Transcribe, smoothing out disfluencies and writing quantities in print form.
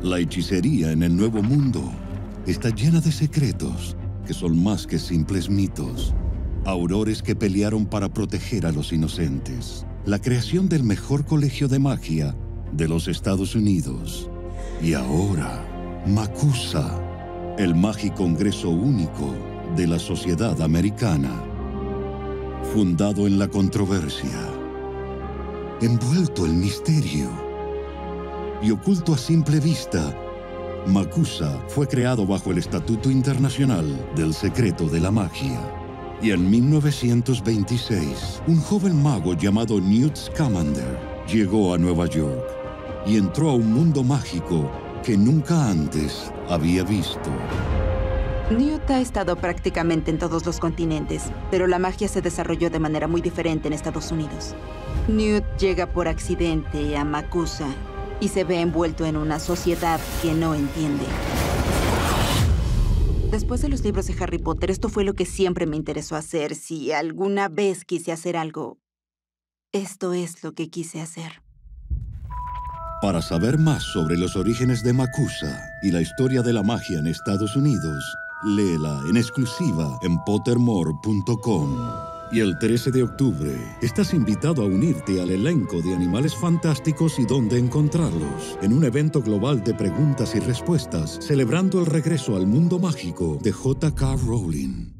La hechicería en el Nuevo Mundo está llena de secretos que son más que simples mitos. Aurores que pelearon para proteger a los inocentes. La creación del mejor colegio de magia de los Estados Unidos. Y ahora, MACUSA, el Magicongreso único de la sociedad americana. Fundado en la controversia, envuelto en misterio y oculto a simple vista, MACUSA fue creado bajo el Estatuto Internacional del Secreto de la Magia. Y en 1926, un joven mago llamado Newt Scamander llegó a Nueva York y entró a un mundo mágico que nunca antes había visto. Newt ha estado prácticamente en todos los continentes, pero la magia se desarrolló de manera muy diferente en Estados Unidos. Newt llega por accidente a MACUSA y se ve envuelto en una sociedad que no entiende. Después de los libros de Harry Potter, esto fue lo que siempre me interesó hacer. Si alguna vez quise hacer algo, esto es lo que quise hacer. Para saber más sobre los orígenes de MACUSA y la historia de la magia en Estados Unidos, léela en exclusiva en Pottermore.com. Y el 13 de octubre, estás invitado a unirte al elenco de Animales Fantásticos y Dónde Encontrarlos, en un evento global de preguntas y respuestas, celebrando el regreso al mundo mágico de J.K. Rowling.